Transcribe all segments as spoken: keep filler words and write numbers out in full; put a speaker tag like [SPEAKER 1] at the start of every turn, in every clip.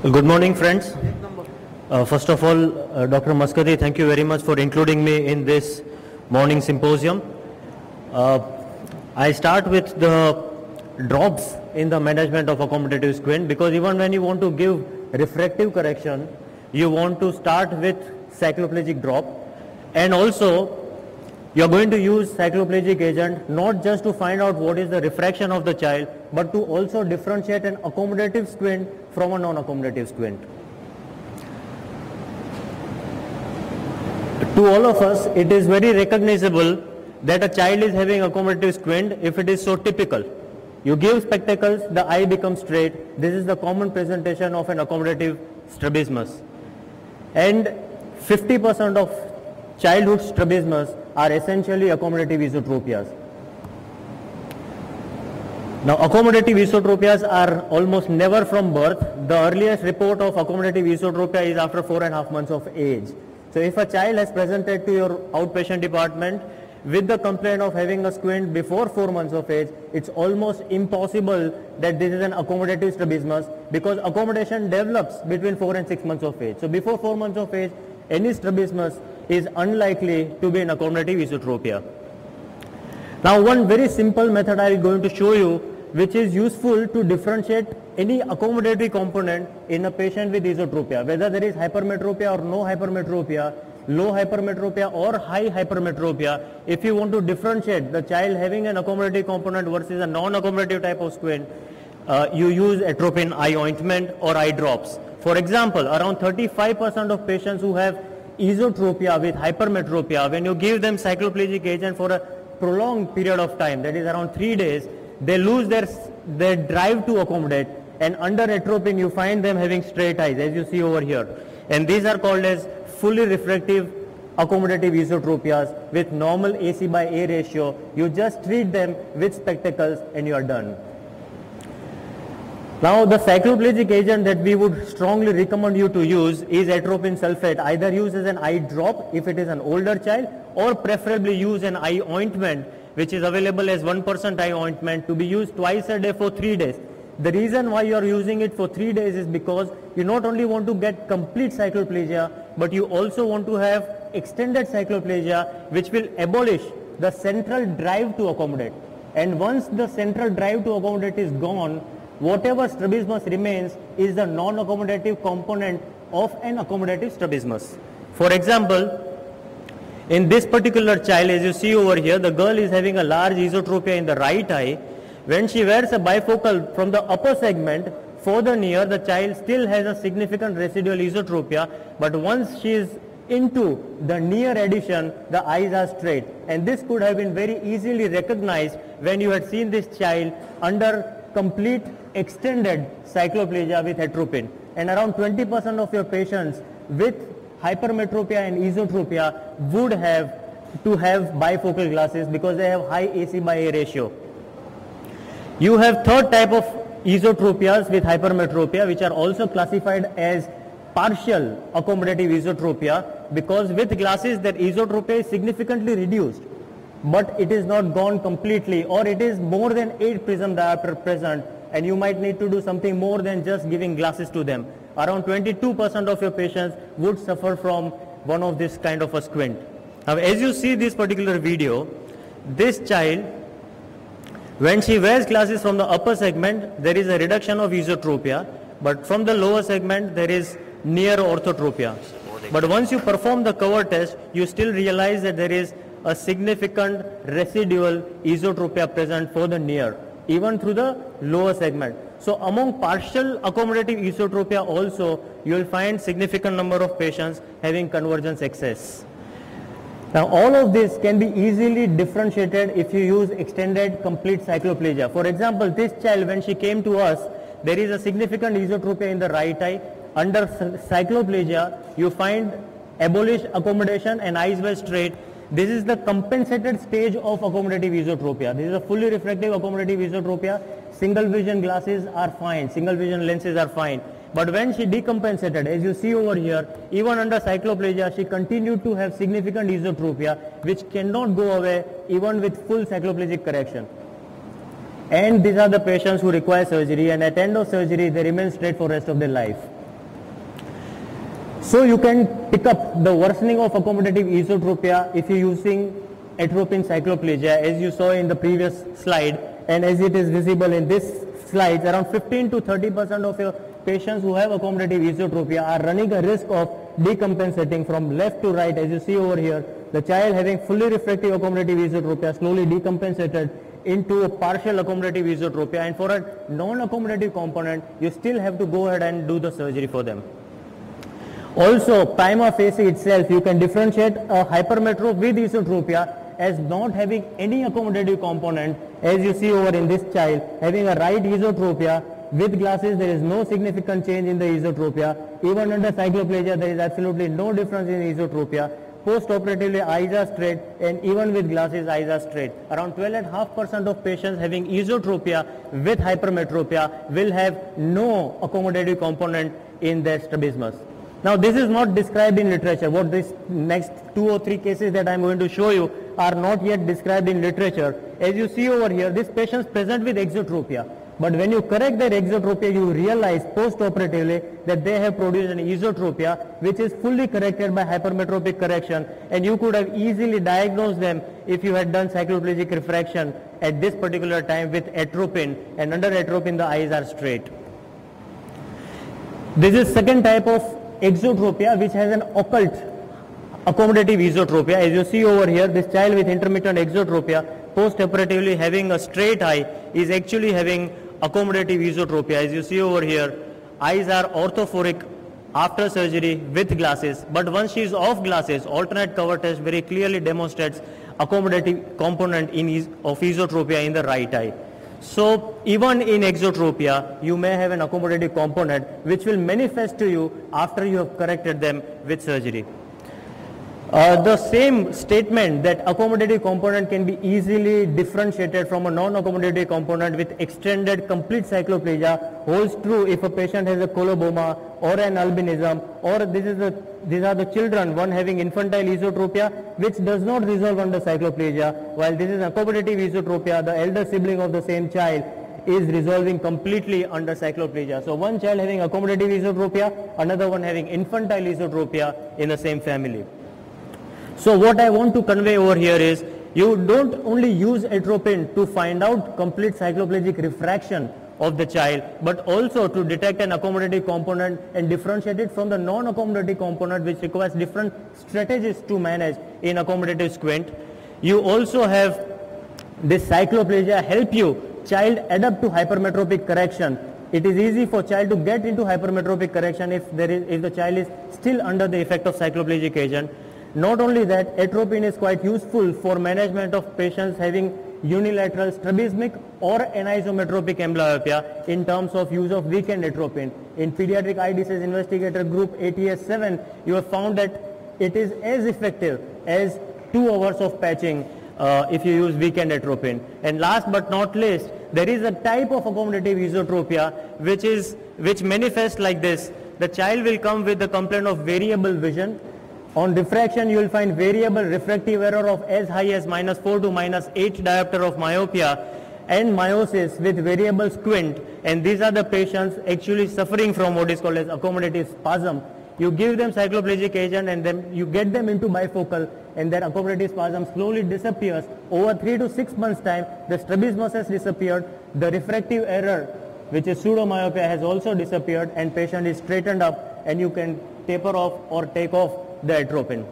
[SPEAKER 1] Good morning, friends. Uh, first of all, uh, Doctor Maskati, thank you very much for including me in this morning symposium. Uh, I start with the drops in the management of accommodative squint, because even when you want to give refractive correction, you want to start with cycloplegic drop, and also you are going to use cycloplegic agent not just to find out what is the refraction of the child, but to also differentiate an accommodative squint from a non-accommodative squint. To all of us, it is very recognizable that a child is having accommodative squint if it is so typical. You give spectacles, the eye becomes straight. This is the common presentation of an accommodative strabismus. And fifty percent of childhood strabismus are essentially accommodative esotropias. Now, accommodative esotropias are almost never from birth. The earliest report of accommodative esotropia is after four and a half months of age. So if a child has presented to your outpatient department with the complaint of having a squint before four months of age, it's almost impossible that this is an accommodative strabismus, because accommodation develops between four and six months of age. So before four months of age, any strabismus is unlikely to be an accommodative esotropia. Now, one very simple method I am going to show you, which is useful to differentiate any accommodative component in a patient with esotropia, whether there is hypermetropia or no hypermetropia, low hypermetropia or high hypermetropia. If you want to differentiate the child having an accommodative component versus a non-accommodative type of squint, uh, you use atropine eye ointment or eye drops. For example, around thirty-five percent of patients who have esotropia with hypermetropia, when you give them cycloplegic agent for a prolonged period of time, that is around three days, they lose their, their drive to accommodate, and under atropine you find them having straight eyes, as you see over here. And these are called as fully refractive accommodative esotropias with normal A C by A ratio. You just treat them with spectacles and you are done. Now, the cycloplegic agent that we would strongly recommend you to use is atropine sulfate, either use as an eye drop if it is an older child, or preferably use an eye ointment, which is available as one percent eye ointment, to be used twice a day for three days. The reason why you are using it for three days is because you not only want to get complete cycloplegia, but you also want to have extended cycloplegia, which will abolish the central drive to accommodate. And once the central drive to accommodate is gone, whatever strabismus remains is the non-accommodative component of an accommodative strabismus. For example, in this particular child, as you see over here, the girl is having a large esotropia in the right eye. When she wears a bifocal from the upper segment, further near, the child still has a significant residual esotropia, but once she is into the near addition, the eyes are straight. And this could have been very easily recognized when you had seen this child under complete extended cycloplegia with atropine. And around twenty percent of your patients with hypermetropia and esotropia would have to have bifocal glasses because they have high A C by A ratio. You have third type of esotropias with hypermetropia, which are also classified as partial accommodative esotropia, because with glasses their esotropia is significantly reduced, but it is not gone completely, or it is more than eight prism diopter present, and you might need to do something more than just giving glasses to them. Around twenty-two percent of your patients would suffer from one of this kind of a squint. Now, as you see this particular video, this child, when she wears glasses from the upper segment, there is a reduction of esotropia, but from the lower segment there is near orthotropia. But once you perform the cover test, you still realize that there is a significant residual esotropia present for the near, even through the lower segment. So among partial accommodative esotropia also, you will find significant number of patients having convergence excess. Now, all of this can be easily differentiated if you use extended complete cycloplegia. For example, this child, when she came to us, there is a significant esotropia in the right eye. Under cycloplegia, you find abolished accommodation and eyes were straight. This is the compensated stage of accommodative esotropia. This is a fully refractive accommodative esotropia. Single vision glasses are fine, single vision lenses are fine. But when she decompensated, as you see over here, even under cycloplegia, she continued to have significant esotropia, which cannot go away even with full cycloplegic correction. And these are the patients who require surgery, and at end of surgery, they remain straight for the rest of their life. So you can pick up the worsening of accommodative esotropia if you're using atropine cycloplegia, as you saw in the previous slide, and as it is visible in this slide, around fifteen to thirty percent of your patients who have accommodative esotropia are running a risk of decompensating from left to right. As you see over here, the child having fully refractive accommodative esotropia slowly decompensated into a partial accommodative esotropia, and for a non-accommodative component, you still have to go ahead and do the surgery for them. Also, prima facie itself, you can differentiate a hypermetropes with esotropia as not having any accommodative component, as you see over in this child, having a right esotropia. With glasses, there is no significant change in the esotropia. Even under cycloplegia, there is absolutely no difference in esotropia. Post-operatively, eyes are straight, and even with glasses, eyes are straight. Around twelve point five percent of patients having esotropia with hypermetropia will have no accommodative component in their strabismus. Now, this is not described in literature. What this next two or three cases that I am going to show you are not yet described in literature. As you see over here, these patients present with exotropia. But when you correct their exotropia, you realize post-operatively that they have produced an esotropia, which is fully corrected by hypermetropic correction, and you could have easily diagnosed them if you had done cycloplegic refraction at this particular time with atropine, and under atropine the eyes are straight. This is second type of exotropia, which has an occult accommodative esotropia. As you see over here, this child with intermittent exotropia, post-operatively having a straight eye, is actually having accommodative esotropia. As you see over here, eyes are orthophoric after surgery with glasses, but once she is off glasses, alternate cover test very clearly demonstrates accommodative component in es of esotropia in the right eye. So even in exotropia, you may have an accommodative component which will manifest to you after you have corrected them with surgery. Uh, the same statement that accommodative component can be easily differentiated from a non-accommodative component with extended complete cycloplegia holds true if a patient has a coloboma or an albinism, or this is the, these are the children, one having infantile esotropia which does not resolve under cycloplegia, while this is accommodative esotropia, the elder sibling of the same child is resolving completely under cycloplegia. So one child having accommodative esotropia, another one having infantile esotropia in the same family. So what I want to convey over here is, you don't only use atropine to find out complete cycloplegic refraction of the child, but also to detect an accommodative component and differentiate it from the non-accommodative component, which requires different strategies to manage in accommodative squint. You also have this cycloplegia help you child adapt to hypermetropic correction. It is easy for child to get into hypermetropic correction if there is if the child is still under the effect of cycloplegic agent. Not only that, atropine is quite useful for management of patients having unilateral strabismic or anisometropic amblyopia in terms of use of weekend atropine. In pediatric eye disease investigator group A T S seven, you have found that it is as effective as two hours of patching uh, if you use weekend atropine. And last but not least, there is a type of accommodative esotropia which is which manifests like this. The child will come with the complaint of variable vision. On diffraction, you will find variable refractive error of as high as minus four to minus eight diopter of myopia and meiosis with variable squint, and these are the patients actually suffering from what is called as accommodative spasm. You give them cycloplegic agent and then you get them into bifocal, and that accommodative spasm slowly disappears. Over three to six months time, the strabismus has disappeared, the refractive error, which is pseudomyopia, has also disappeared, and patient is straightened up, and you can taper off or take off the atropine.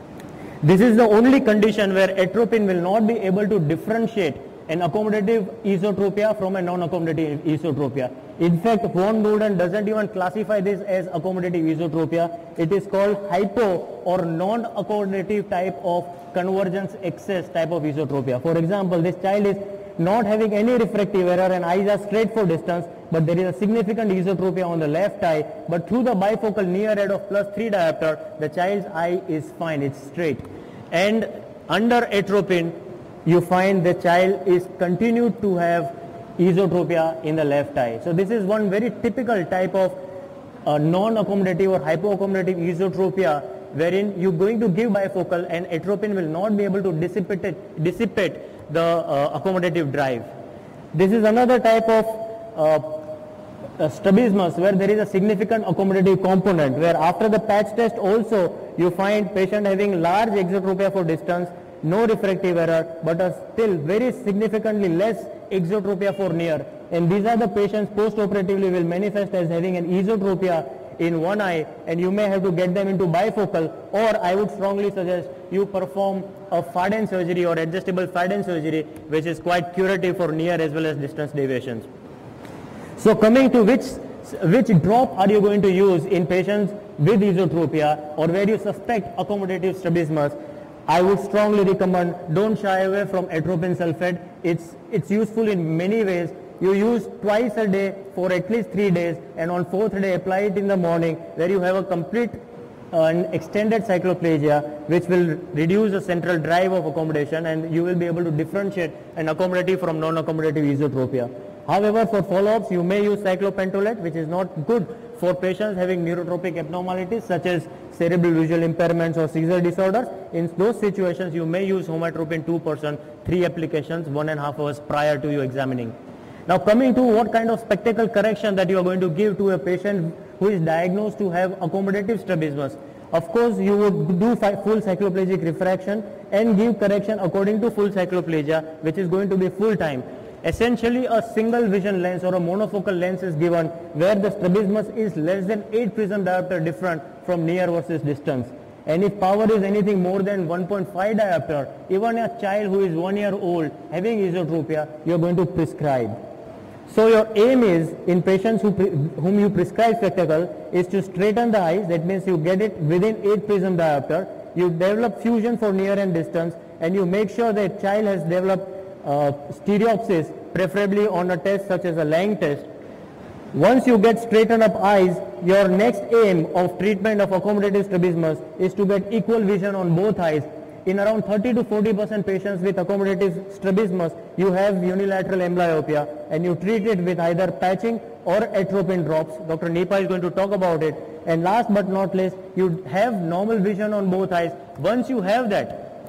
[SPEAKER 1] This is the only condition where atropine will not be able to differentiate an accommodative esotropia from a non-accommodative esotropia. In fact, von Norden doesn't even classify this as accommodative esotropia. It is called hypo or non-accommodative type of convergence excess type of esotropia. For example, this child is not having any refractive error and eyes are straight for distance, but there is a significant esotropia on the left eye, but through the bifocal near red of plus three diopter, the child's eye is fine, it's straight. And under atropine, you find the child is continued to have esotropia in the left eye. So this is one very typical type of uh, non-accommodative or hypoaccommodative esotropia, wherein you're going to give bifocal and atropine will not be able to dissipate, it, dissipate the uh, accommodative drive. This is another type of uh, uh, strabismus where there is a significant accommodative component, where after the patch test also you find patient having large exotropia for distance, no refractive error, but a still very significantly less exotropia for near. And these are the patients post-operatively will manifest as having an esotropia in one eye, and you may have to get them into bifocal, or I would strongly suggest you perform a Farden surgery or adjustable Farden surgery, which is quite curative for near as well as distance deviations. So coming to which, which drop are you going to use in patients with esotropia or where you suspect accommodative strabismus, I would strongly recommend don't shy away from atropine sulfate. It's, it's useful in many ways. You use twice a day for at least three days, and on fourth day apply it in the morning, where you have a complete uh, and extended cycloplegia, which will reduce the central drive of accommodation, and you will be able to differentiate an accommodative from non-accommodative esotropia. However, for follow-ups, you may use cyclopentolate, which is not good for patients having neurotropic abnormalities such as cerebral visual impairments or seizure disorders. In those situations, you may use homatropin two percent, three applications, one and a half hours prior to you examining. Now coming to what kind of spectacle correction that you are going to give to a patient who is diagnosed to have accommodative strabismus. Of course, you would do full cycloplegic refraction and give correction according to full cycloplegia, which is going to be full time. Essentially, a single vision lens or a monofocal lens is given where the strabismus is less than eight prism diopter different from near versus distance. And if power is anything more than one point five diopter, even a child who is one year old having esotropia, you are going to prescribe. So your aim is, in patients who whom you prescribe spectacle, is to straighten the eyes. That means you get it within eight prism diopter. You develop fusion for near and distance, and you make sure that child has developed uh, stereopsis, preferably on a test such as a Lang test. Once you get straightened up eyes, your next aim of treatment of accommodative strabismus is to get equal vision on both eyes. In around thirty to forty percent patients with accommodative strabismus, you have unilateral amblyopia, and you treat it with either patching or atropine drops. Doctor Nipa is going to talk about it. And last but not least, you have normal vision on both eyes. Once you have that,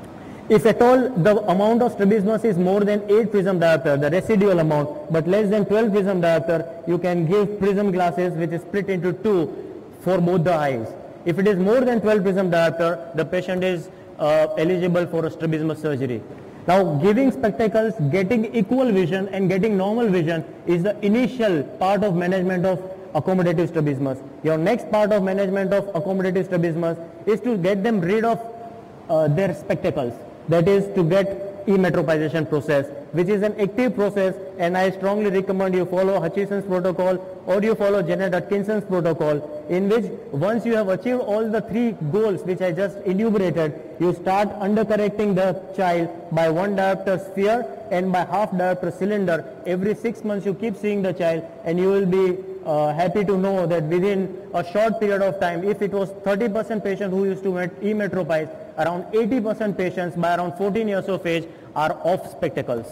[SPEAKER 1] if at all the amount of strabismus is more than eight prism diopter, the residual amount, but less than twelve prism diopter, you can give prism glasses which is split into two for both the eyes. If it is more than twelve prism diopter, the patient is Uh, eligible for a strabismus surgery. Now, giving spectacles, getting equal vision and getting normal vision is the initial part of management of accommodative strabismus. Your next part of management of accommodative strabismus is to get them rid of uh, their spectacles. That is to get emetropization process, which is an active process, and I strongly recommend you follow Hutchinson's protocol or you follow Janet Atkinson's protocol, in which once you have achieved all the three goals which I just enumerated, you start undercorrecting the child by one diopter sphere and by half diopter cylinder. Every six months you keep seeing the child, and you will be uh, happy to know that within a short period of time, if it was thirty percent patient who used to emetropize, around eighty percent patients by around fourteen years of age are off spectacles.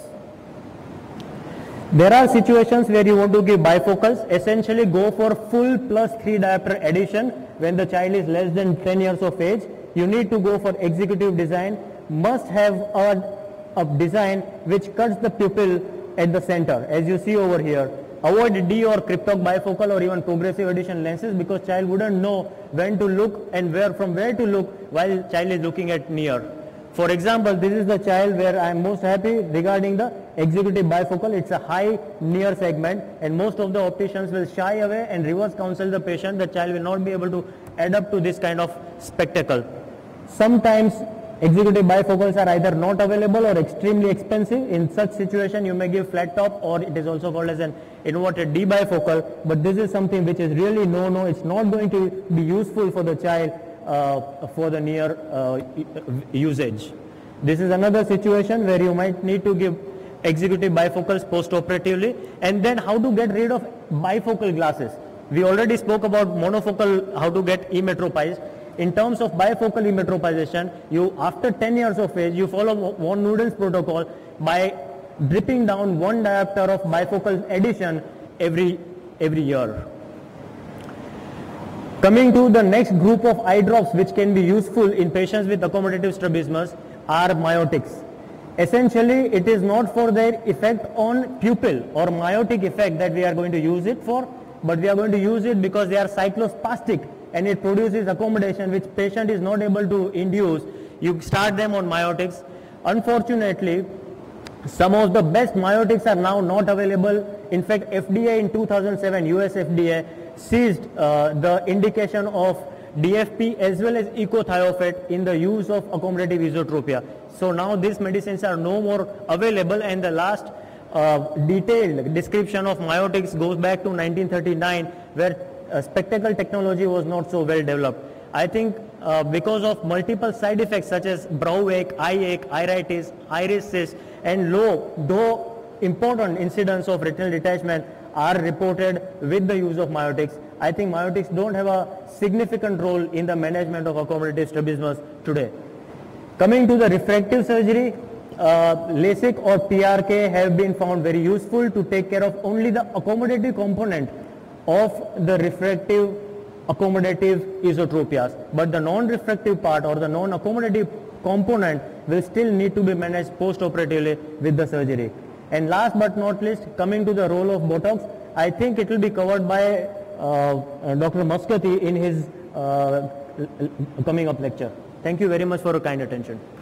[SPEAKER 1] There are situations where you want to give bifocals. Essentially go for full plus three diopter addition when the child is less than ten years of age. You need to go for executive design. Must have a, a design which cuts the pupil at the center, as you see over here. Avoid D or cryptoc bifocal or even progressive addition lenses, because child wouldn't know when to look and where from where to look while child is looking at near. For example, this is the child where I am most happy regarding the executive bifocal. It's a high near segment, and most of the opticians will shy away and reverse counsel the patient. The child will not be able to adapt to this kind of spectacle. Sometimes executive bifocals are either not available or extremely expensive. In such situation, you may give flat top, or it is also called as an inverted D bifocal, but this is something which is really no-no. It's not going to be useful for the child uh, for the near uh, usage. This is another situation where you might need to give executive bifocals post-operatively. And then how to get rid of bifocal glasses. We already spoke about monofocal, how to get emetropized. In terms of bifocal emetropization, you after ten years of age, you follow von Nuden's protocol by dripping down one diopter of bifocal addition every, every year. Coming to the next group of eye drops which can be useful in patients with accommodative strabismus are miotics. essentially it is not for their effect on pupil or miotic effect that we are going to use it for, but we are going to use it because they are cyclospastic and it produces accommodation which patient is not able to induce. You start them on miotics. Unfortunately, some of the best miotics are now not available. In fact, F D A in two thousand seven, U S F D A seized uh, the indication of D F P as well as ecothiophat in the use of accommodative esotropia. So now these medicines are no more available, and the last uh, detailed description of miotics goes back to nineteen thirty-nine, where uh, spectacle technology was not so well developed. I think uh, because of multiple side effects such as brow ache, eye ache, iritis, iris cyst, and low, though important incidence of retinal detachment are reported with the use of miotics, I think miotics don't have a significant role in the management of accommodative strabismus today. Coming to the refractive surgery, uh, LASIK or P R K have been found very useful to take care of only the accommodative component of the refractive accommodative esotropias, but the non-refractive part or the non-accommodative component will still need to be managed post-operatively with the surgery. And last but not least, coming to the role of Botox, I think it will be covered by uh, uh, Doctor Muscati in his uh, coming up lecture. Thank you very much for your kind attention.